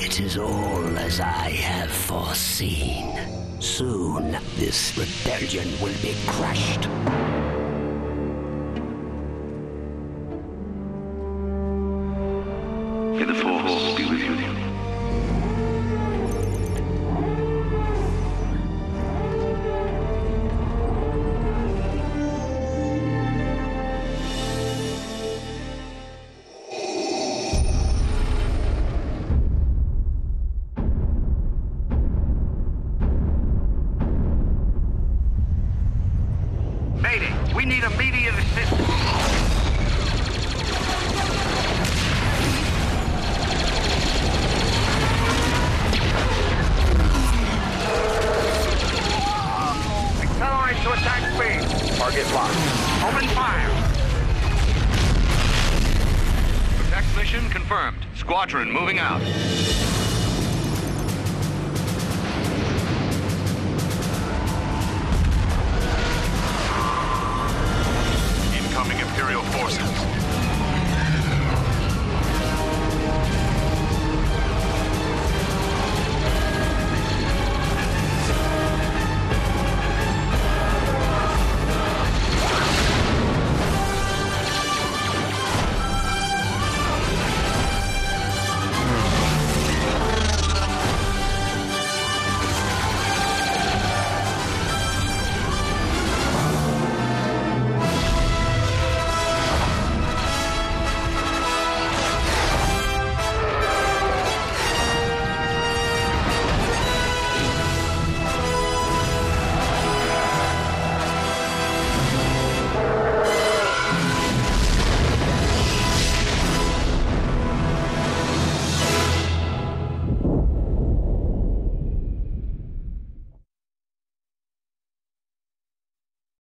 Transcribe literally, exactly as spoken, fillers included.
It is all as I have foreseen. Soon, this rebellion will be crushed. May the Force be with you. Mayday! We need immediate assistance! Accelerate to attack speed! Target locked. Open fire! Attack mission confirmed. Squadron moving out.